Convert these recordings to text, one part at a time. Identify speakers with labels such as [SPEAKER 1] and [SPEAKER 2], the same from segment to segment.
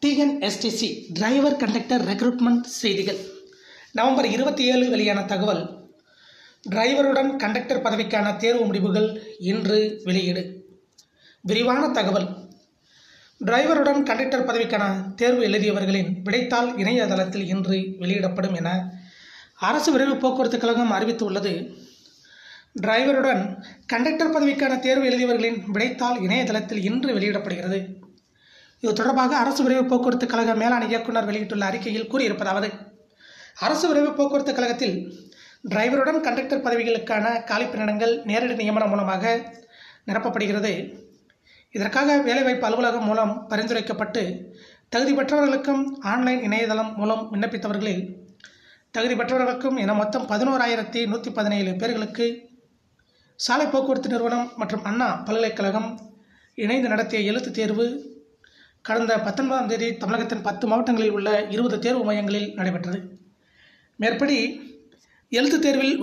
[SPEAKER 1] TNSTC driver conductor recruitment செய்திகள். November 27 வெளியான தகவல். டிரைவருடன் கண்டக்டர் பதவிக்கான தேர்வு முடிவுகள் இன்று வெளியீடு. விரிவான தகவல். டிரைவருடன் கண்டக்டர் பதவிக்கான தேர்வு எழுதியவர்களின் விடைத்தாள் இணையதளத்தில் இன்று வெளியிடப்படும் என அரசு விரைவு போக்குவரத்து கழகம் அறிவித்துள்ளது. டிரைவருடன் கண்டக்டர் பதவிக்கான தேர்வு எழுதியவர்களின் விடைத்தாள் இணையதளத்தில் இன்று வெளியிடப்படுகிறது. இது தொடர்பாக அரசு விரைவு போக்குவரத்து கழக மேலாண் இயக்குநர் வெளியிட்டுள்ள அறிக்கையில் கூறியிருப்பதாவது: அரசு விரைவு போக்குவரத்து கழகத்தில் டிரைவருடன் கண்டக்டர் பதவிகளுக்கான காலிப்பணியிடங்கள் நேரடி நியமனம் மூலமாக நிரப்பப்படுகிறது. இதற்காக வேலைவாய்ப்பு அலுவலகம் மூலம் பரிந்துரைக்கப்பட்டு தகுதி பெற்றவர்களுக்கும் ஆன்லைன் இணையதளம் மூலம் விண்ணப்பித்தவர்களில் தகுதி பெற்றவர்களுக்கும் என மொத்தம் 11,117 பேர்களுக்கு சாலை போக்குவரத்து நிறுவனம் மற்றும் அண்ணா பல்கலைக்கழகம் இணைந்து நடத்திய எழுத்துத் தேர்வு கடந்த 19ஆம் தேதி தமிழகத்தின் 10 மாவட்டங்களில் உள்ள 20 தேர்வு மையங்களில் நடைபெற்றது. மேற்படி எழுத்துத் தேர்வில்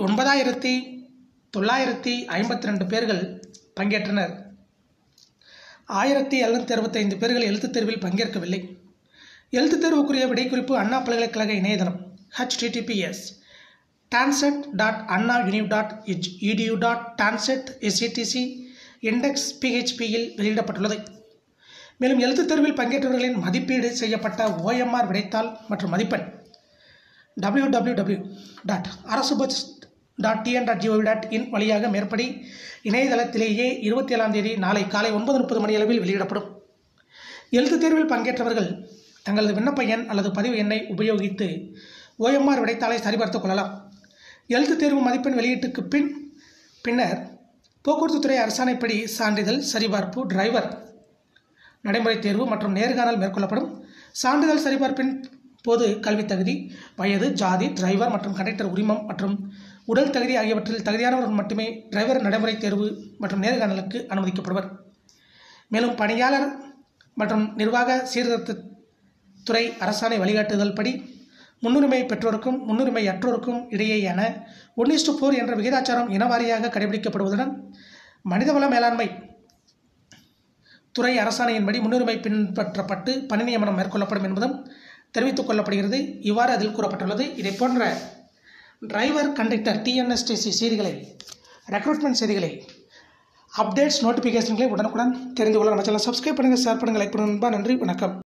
[SPEAKER 1] 9,952 பேர்கள் பங்கேற்றனர். 1,765 பேர்கள் எழுத்துத் தேர்வில் பங்கேற்கவில்லை. எழுத்துத் தேர்வுக்குரிய விடைக்குறிப்பு அண்ணா பல்கலைக்கழக இணையதளம் https://annauniv.edu.tanset/SETC index PHP இல் வெளியிடப்பட்டுள்ளது. மேலும் எழுத்துத் தேர்வில் பங்கேற்றவர்களின் மதிப்பீடு செய்யப்பட்ட OMR விடைத்தாள் மற்றும் மதிப்பெண் www.arasubus.tn.gov.in வழியாக மேற்படி இணையதளத்திலேயே 27ஆம் தேதி நாளை காலை 9:30 மணி அளவில் வெளியிடப்படும். எழுத்துத் தேர்வில் பங்கேற்றவர்கள் தங்களது விண்ணப்ப எண் அல்லது பதிவு எண்ணை உபயோகித்து OMR விடைத்தாளை சரிபார்த்துக் கொள்ளலாம். எழுத்துத் தேர்வு மதிப்பெண் வெளியீட்டுக்கு பின்னர் போக்குவரத்துத்துறை அரசாணைப்படி சான்றிதழ் சரிபார்ப்பு, டிரைவர் நடைமுறை தேர்வு மற்றும் நேர்காணல் மேற்கொள்ளப்படும். சான்றிதழ் சரிபார்ப்பின் போது கல்வி தகுதி, வயது, ஜாதி, டிரைவர் மற்றும் கண்டக்டர் உரிமம் மற்றும் உடல் தகுதி ஆகியவற்றில் தகுதியானவர்கள் மட்டுமே டிரைவர் நடைமுறை தேர்வு மற்றும் நேர்காணலுக்கு அனுமதிக்கப்படுவர். மேலும் பணியாளர் மற்றும் நிர்வாக சீர்திருத்தத்துறை அரசாணை வழிகாட்டுதல் படி முன்னுரிமை பெற்றோருக்கும் முன்னுரிமை அற்றோருக்கும் இடையேயான 1:4 என்ற விகிதாச்சாரம் இனவாரியாக கடைபிடிக்கப்படுவதுடன் மனிதவள மேலாண்மை துறை அரசாணையின்படி முன்னுரிமை பின்பற்றப்பட்டு பணி நியமனம் மேற்கொள்ளப்படும் என்பதும் தெரிவித்துக் கொள்ளப்படுகிறது. இவ்வாறு அதில் கூறப்பட்டுள்ளது. இதை போன்ற டிரைவர் கண்டக்டர் டிஎன்எஸ்டிசி செய்திகளை, ரெக்ரூட்மெண்ட் செய்திகளை, அப்டேட்ஸ், நோட்டிஃபிகேஷன்களை உடனுக்குடன் தெரிந்து கொள்ள நம்ம சேனலை சப்ஸ்கிரைப் பண்ணுங்கள், ஷேர் பண்ணுங்கள், லைக் பண்ணுங்கள். நன்றி, வணக்கம்.